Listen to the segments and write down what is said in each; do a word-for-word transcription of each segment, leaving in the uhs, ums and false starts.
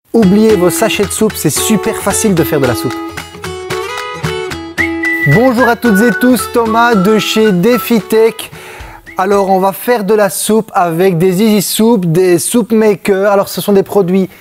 Oubliez vos sachets de soupe, c'est super facile de faire de la soupe. Bonjour à toutes et tous, Thomas de chez DefiTech. Alors on va faire de la soupe avec des Easy Soup, des Soup Makers. Alors ce sont des produits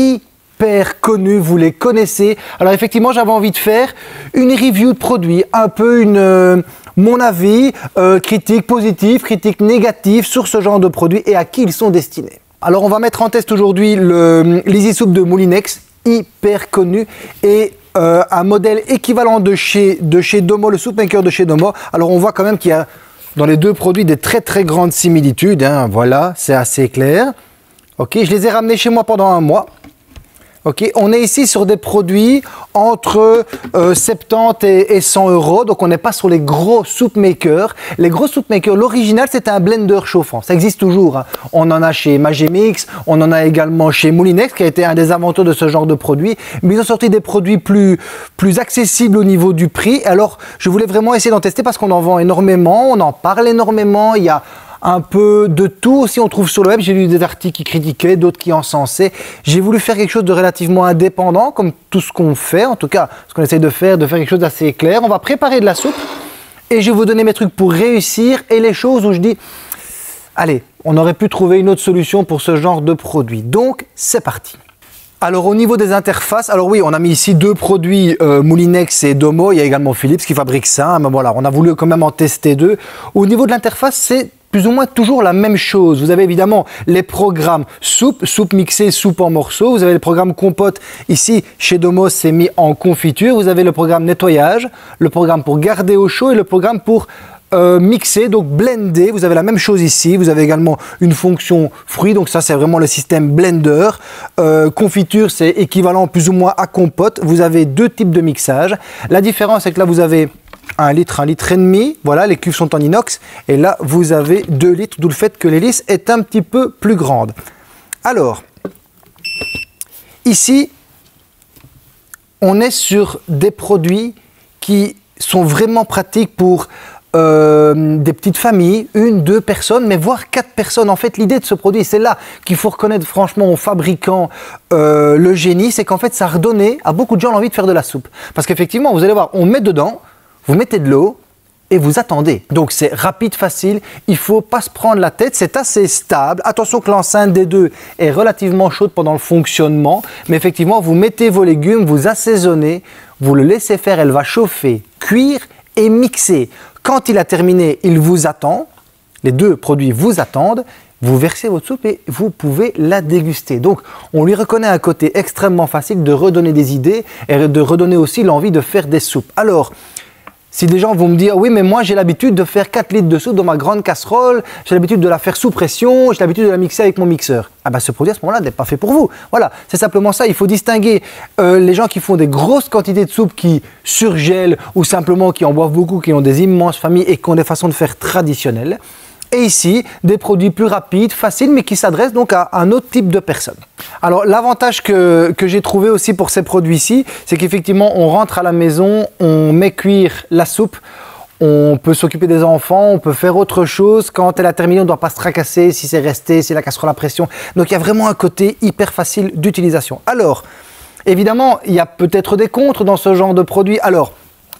hyper connus, vous les connaissez. Alors effectivement j'avais envie de faire une review de produits, un peu une, euh, mon avis, euh, critique positive, critique négative sur ce genre de produits et à qui ils sont destinés. Alors on va mettre en test aujourd'hui l'Easy Soup de Moulinex, hyper connu, et euh, un modèle équivalent de chez, de chez Domo, le Soup Maker de chez Domo. Alors on voit quand même qu'il y a dans les deux produits des très très grandes similitudes, hein. Voilà, c'est assez clair. Ok, je les ai ramenés chez moi pendant un mois. Ok, on est ici sur des produits entre euh, soixante-dix et cent euros, donc on n'est pas sur les gros soup makers. Les gros soup makers, l'original c'était un blender chauffant, ça existe toujours, hein. On en a chez Magimix, on en a également chez Moulinex qui a été un des inventeurs de ce genre de produits, mais ils ont sorti des produits plus, plus accessibles au niveau du prix. Alors je voulais vraiment essayer d'en tester parce qu'on en vend énormément, on en parle énormément, il y a un peu de tout aussi, on trouve sur le web. J'ai lu des articles qui critiquaient, d'autres qui encensaient. J'ai voulu faire quelque chose de relativement indépendant, comme tout ce qu'on fait, en tout cas, ce qu'on essaye de faire, de faire quelque chose d'assez clair. On va préparer de la soupe et je vais vous donner mes trucs pour réussir et les choses où je dis, allez, on aurait pu trouver une autre solution pour ce genre de produit. Donc, c'est parti. Alors au niveau des interfaces, alors oui, on a mis ici deux produits euh, Moulinex et Domo. Il y a également Philips qui fabrique ça, mais voilà, on a voulu quand même en tester deux. Au niveau de l'interface, c'est plus ou moins toujours la même chose. Vous avez évidemment les programmes soupe, soupe mixée, soupe en morceaux. Vous avez le programme compote. Ici, chez Domo, c'est mis en confiture. Vous avez le programme nettoyage, le programme pour garder au chaud et le programme pour euh, mixer, donc blender. Vous avez la même chose ici. Vous avez également une fonction fruit. Donc ça, c'est vraiment le système blender. Euh, confiture, c'est équivalent plus ou moins à compote. Vous avez deux types de mixage. La différence, c'est que là, vous avez un litre, un litre et demi, voilà, les cuves sont en inox, et là vous avez deux litres, d'où le fait que l'hélice est un petit peu plus grande. Alors, ici, on est sur des produits qui sont vraiment pratiques pour euh, des petites familles, une, deux personnes, mais voire quatre personnes. En fait, l'idée de ce produit, c'est là qu'il faut reconnaître franchement aux fabricants euh, le génie, c'est qu'en fait, ça a redonné à beaucoup de gens l'envie de faire de la soupe. Parce qu'effectivement, vous allez voir, on met dedans, vous mettez de l'eau et vous attendez. Donc c'est rapide, facile, il ne faut pas se prendre la tête, c'est assez stable. Attention que l'enceinte des deux est relativement chaude pendant le fonctionnement, mais effectivement vous mettez vos légumes, vous assaisonnez, vous le laissez faire, elle va chauffer, cuire et mixer. Quand il a terminé, il vous attend, les deux produits vous attendent, vous versez votre soupe et vous pouvez la déguster. Donc on lui reconnaît un côté extrêmement facile de redonner des idées et de redonner aussi l'envie de faire des soupes. Alors, si des gens vont me dire, oui, mais moi j'ai l'habitude de faire quatre litres de soupe dans ma grande casserole, j'ai l'habitude de la faire sous pression, j'ai l'habitude de la mixer avec mon mixeur. Ah ben ce produit à ce moment-là n'est pas fait pour vous. Voilà, c'est simplement ça. Il faut distinguer euh, les gens qui font des grosses quantités de soupe, qui surgèlent ou simplement qui en boivent beaucoup, qui ont des immenses familles et qui ont des façons de faire traditionnelles. Et ici, des produits plus rapides, faciles, mais qui s'adressent donc à un autre type de personnes. Alors, l'avantage que, que j'ai trouvé aussi pour ces produits-ci, c'est qu'effectivement, on rentre à la maison, on met cuire la soupe, on peut s'occuper des enfants, on peut faire autre chose. Quand elle a terminé, on ne doit pas se tracasser si c'est resté, si la casserole à pression. Donc, il y a vraiment un côté hyper facile d'utilisation. Alors, évidemment, il y a peut-être des contres dans ce genre de produit. Alors,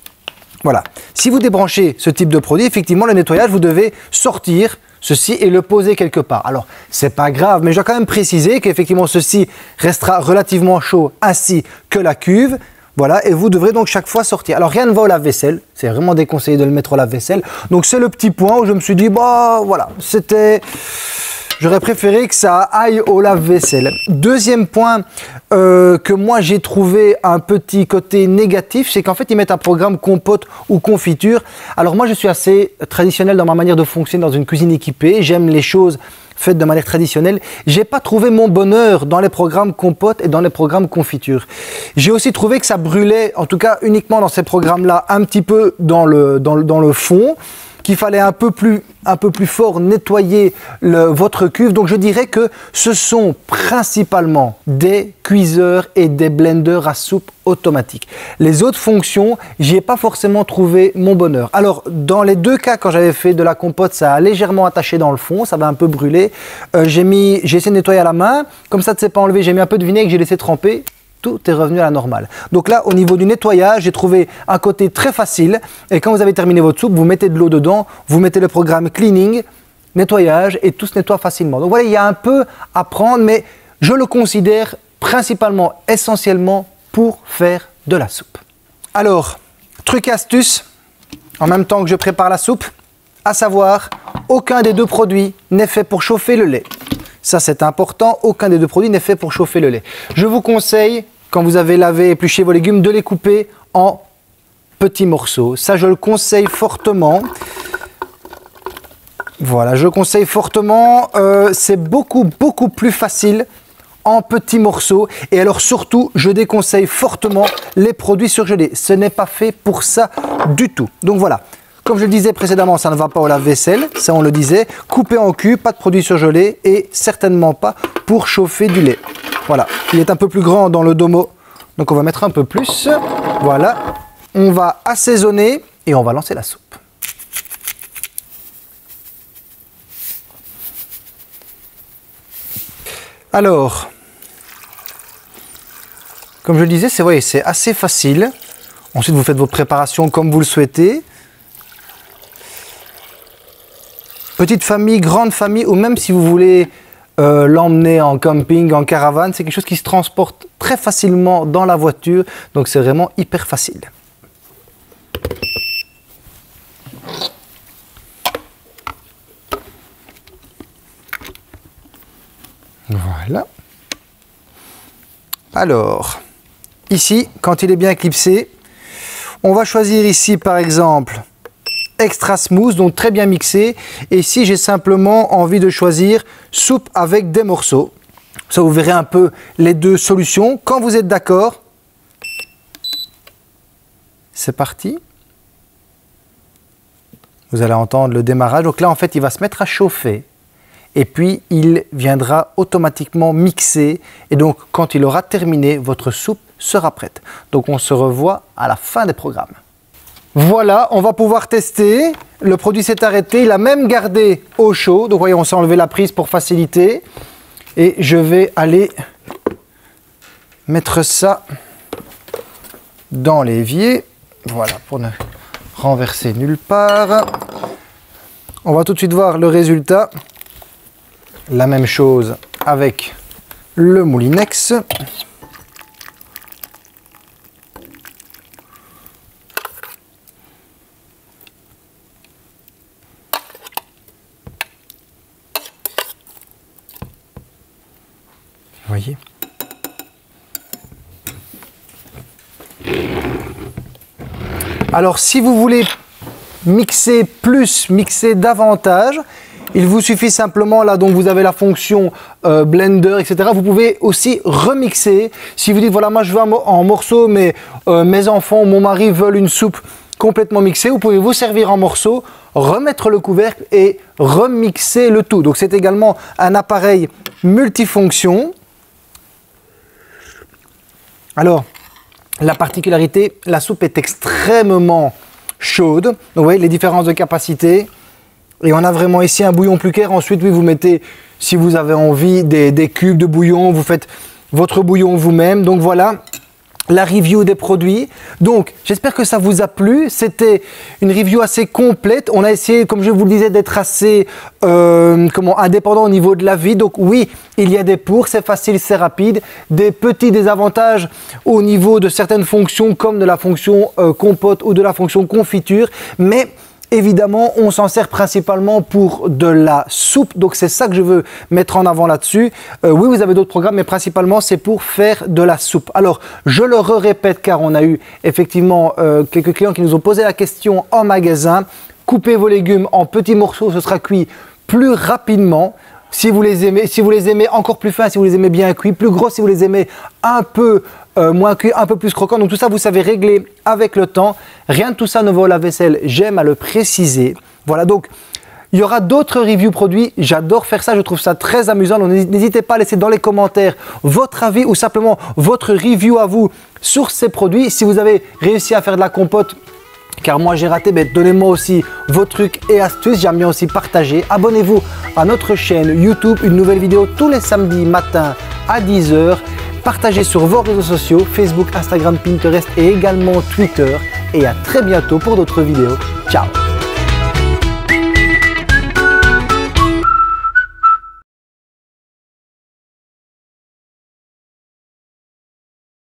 voilà, si vous débranchez ce type de produit, effectivement, le nettoyage, vous devez sortir ceci et le poser quelque part. Alors, c'est pas grave, mais je dois quand même préciser qu'effectivement, ceci restera relativement chaud ainsi que la cuve. Voilà, et vous devrez donc chaque fois sortir. Alors, rien ne va au lave-vaisselle, c'est vraiment déconseillé de le mettre au lave-vaisselle. Donc, c'est le petit point où je me suis dit, bah voilà, c'était... J'aurais préféré que ça aille au lave-vaisselle. Deuxième point euh, que moi j'ai trouvé un petit côté négatif, c'est qu'en fait ils mettent un programme compote ou confiture. Alors moi je suis assez traditionnel dans ma manière de fonctionner dans une cuisine équipée. J'aime les choses faites de manière traditionnelle. J'ai pas trouvé mon bonheur dans les programmes compote et dans les programmes confiture. J'ai aussi trouvé que ça brûlait, en tout cas uniquement dans ces programmes-là, un petit peu dans le, dans le, dans le fond. qu'il fallait un peu plus, un peu plus fort nettoyer le, votre cuve. Donc je dirais que ce sont principalement des cuiseurs et des blenders à soupe automatiques. Les autres fonctions, j'y ai pas forcément trouvé mon bonheur. Alors dans les deux cas, quand j'avais fait de la compote, ça a légèrement attaché dans le fond, ça va un peu brûler. Euh, j'ai mis, j'ai essayé de nettoyer à la main, comme ça ne s'est pas enlevé, j'ai mis un peu de vinaigre, j'ai laissé tremper. Tout est revenu à la normale. Donc là, au niveau du nettoyage, j'ai trouvé un côté très facile. Et quand vous avez terminé votre soupe, vous mettez de l'eau dedans, vous mettez le programme cleaning, nettoyage, et tout se nettoie facilement. Donc voilà, il y a un peu à prendre, mais je le considère principalement, essentiellement pour faire de la soupe. Alors, truc et astuce, en même temps que je prépare la soupe, à savoir, aucun des deux produits n'est fait pour chauffer le lait. Ça, c'est important. Aucun des deux produits n'est fait pour chauffer le lait. Je vous conseille, quand vous avez lavé et épluché vos légumes, de les couper en petits morceaux. Ça, je le conseille fortement. Voilà, je le conseille fortement. Euh, c'est beaucoup, beaucoup plus facile en petits morceaux. Et alors, surtout, je déconseille fortement les produits surgelés. Ce n'est pas fait pour ça du tout. Donc voilà. Comme je le disais précédemment, ça ne va pas au lave-vaisselle, ça on le disait. Coupé en cubes, pas de produits surgelés et certainement pas pour chauffer du lait. Voilà, il est un peu plus grand dans le domo, donc on va mettre un peu plus. Voilà, on va assaisonner et on va lancer la soupe. Alors, comme je le disais, c'est ouais, c'est assez facile. Ensuite, vous faites vos préparations comme vous le souhaitez. Petite famille, grande famille, ou même si vous voulez euh, l'emmener en camping, en caravane, c'est quelque chose qui se transporte très facilement dans la voiture, donc c'est vraiment hyper facile. Voilà. Alors, ici, quand il est bien clipsé, on va choisir ici par exemple extra smooth, donc très bien mixé. Et ici, j'ai simplement envie de choisir soupe avec des morceaux. Ça, vous verrez un peu les deux solutions. Quand vous êtes d'accord, c'est parti. Vous allez entendre le démarrage. Donc là, en fait, il va se mettre à chauffer. Et puis, il viendra automatiquement mixer. Et donc, quand il aura terminé, votre soupe sera prête. Donc, on se revoit à la fin des programmes. Voilà, on va pouvoir tester. Le produit s'est arrêté. Il a même gardé au chaud. Donc, voyez, on s'est enlevé la prise pour faciliter. Et je vais aller mettre ça dans l'évier. Voilà, pour ne renverser nulle part. On va tout de suite voir le résultat. La même chose avec le Moulinex. Vous voyez? Alors, si vous voulez mixer plus, mixer davantage, il vous suffit simplement, là, donc vous avez la fonction euh, blender, et cetera. Vous pouvez aussi remixer. Si vous dites, voilà, moi je veux en morceaux, mais euh, mes enfants, mon mari veulent une soupe complètement mixée, vous pouvez vous servir en morceaux, remettre le couvercle et remixer le tout. Donc c'est également un appareil multifonction. Alors, la particularité, la soupe est extrêmement chaude. Donc vous voyez les différences de capacité. Et on a vraiment ici un bouillon plus clair. Ensuite, oui, vous mettez, si vous avez envie, des, des cubes de bouillon. Vous faites votre bouillon vous-même. Donc voilà la review des produits. Donc, j'espère que ça vous a plu. C'était une review assez complète. On a essayé, comme je vous le disais, d'être assez euh, comment, indépendant au niveau de la vie. Donc oui, il y a des pour, c'est facile, c'est rapide. Des petits désavantages au niveau de certaines fonctions, comme de la fonction euh, compote ou de la fonction confiture. Mais évidemment, on s'en sert principalement pour de la soupe, donc c'est ça que je veux mettre en avant là-dessus. Euh, oui, vous avez d'autres programmes, mais principalement, c'est pour faire de la soupe. Alors, je le répète, car on a eu effectivement euh, quelques clients qui nous ont posé la question en magasin. Coupez vos légumes en petits morceaux, ce sera cuit plus rapidement. Si vous les aimez, si vous les aimez encore plus fins, si vous les aimez bien cuits, plus gros si vous les aimez un peu euh, moins cuits, un peu plus croquants. Donc tout ça, vous savez régler avec le temps. Rien de tout ça ne va au lave-vaisselle, j'aime à le préciser. Voilà, donc il y aura d'autres reviews produits. J'adore faire ça, je trouve ça très amusant. Donc n'hésitez pas à laisser dans les commentaires votre avis ou simplement votre review à vous sur ces produits. Si vous avez réussi à faire de la compote, car moi j'ai raté, ben donnez-moi aussi vos trucs et astuces. J'aime bien aussi partager. Abonnez-vous à notre chaîne YouTube, une nouvelle vidéo tous les samedis matin à dix heures. Partagez sur vos réseaux sociaux, Facebook, Instagram, Pinterest et également Twitter. Et à très bientôt pour d'autres vidéos. Ciao!